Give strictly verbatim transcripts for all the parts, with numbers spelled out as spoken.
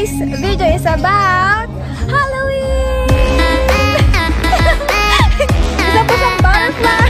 today's video is about Halloween! Isa po siyang butterfly!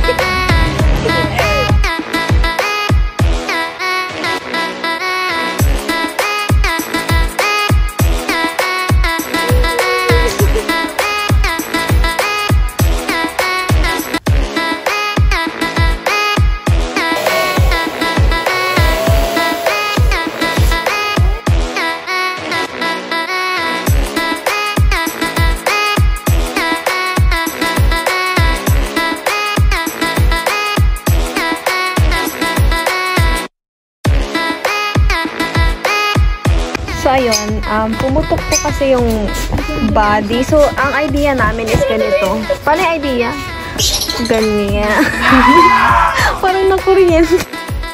So, ayun, um, pumutok po kasi yung body. So, ang idea namin is ganito. Paano yung idea? Ganyan. Parang na-kuryente.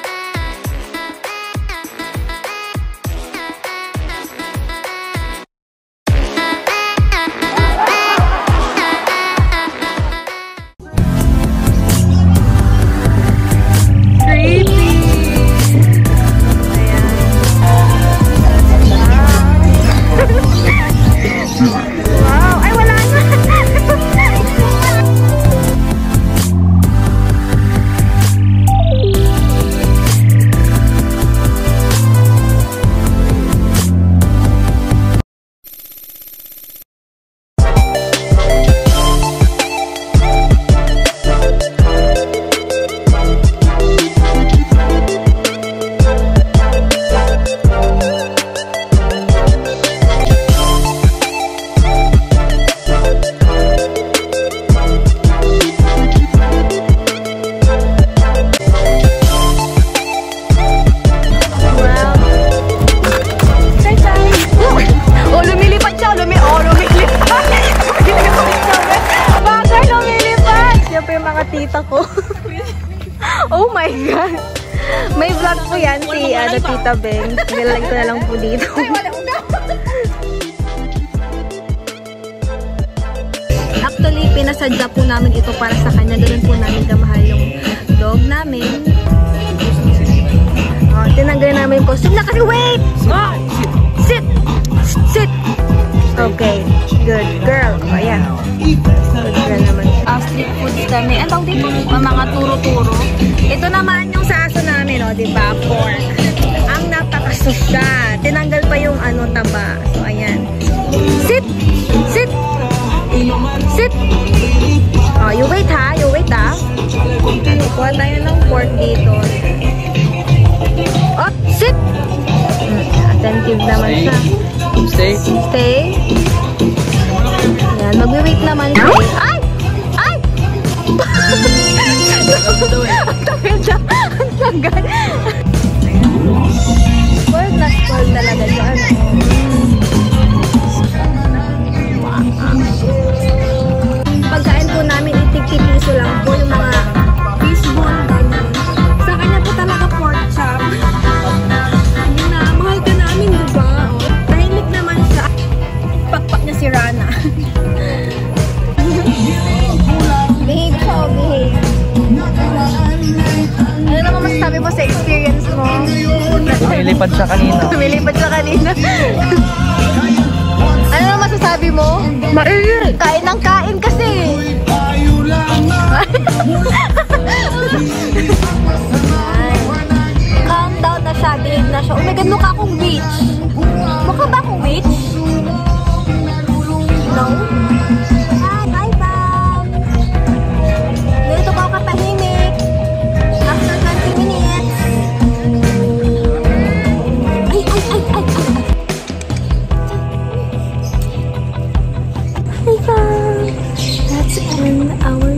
Tita ko. Oh my God. May vlog po yan si ano, Tita Beng. Nilalag ko na lang po dito. Actually, pinasadya po namin ito para sa kanya. Ganun po namin kamahal yung dog namin. Oh, tinanggal namin yung costume na kasi wait! Oh, sit! Sit! Okay. Good girl. O, ayan. Good girl naman. Uh, street foods kami. Ang tawag dito? Mga turo-turo. Ito naman yung sa aso namin, o, diba? Pork. Ang napakasusya. Tinanggal pa yung ano, taba. So, ayan. Sit! Sit! Sit! Oh, you wait ha. You wait ha. Kuha tayo ng pork dito. Up! Sit! Attentive naman siya. Stay. Stay. Ayan, magwi-wait naman siya. Ay! Ay! Ang tagal siya. Ang tagal. Spoiled na spoiled talaga yun. Pagkain po namin, itig-piso lang po yung mga fishbone, ganyan. Sa kanya po talaga pork chop. Hindi na, mahal ka namin, diba? Tahimik naman siya. Pakpak niya si Rana. Behave ko, behave. Ano naman masasabi mo sa experience mo? Lumilipad siya kanina. Lumilipad siya kanina. Ano naman masasabi mo? Maingay! Kain ng kain kasi! Calm down na siya, behave na siya. Oh my God, mukha akong witch. Mukha ba akong witch? No? Hi, bye bye! Dito ka katahimik. After twenty minutes. Ay, ay, ay, ay, ay. Hi guys! Let's end our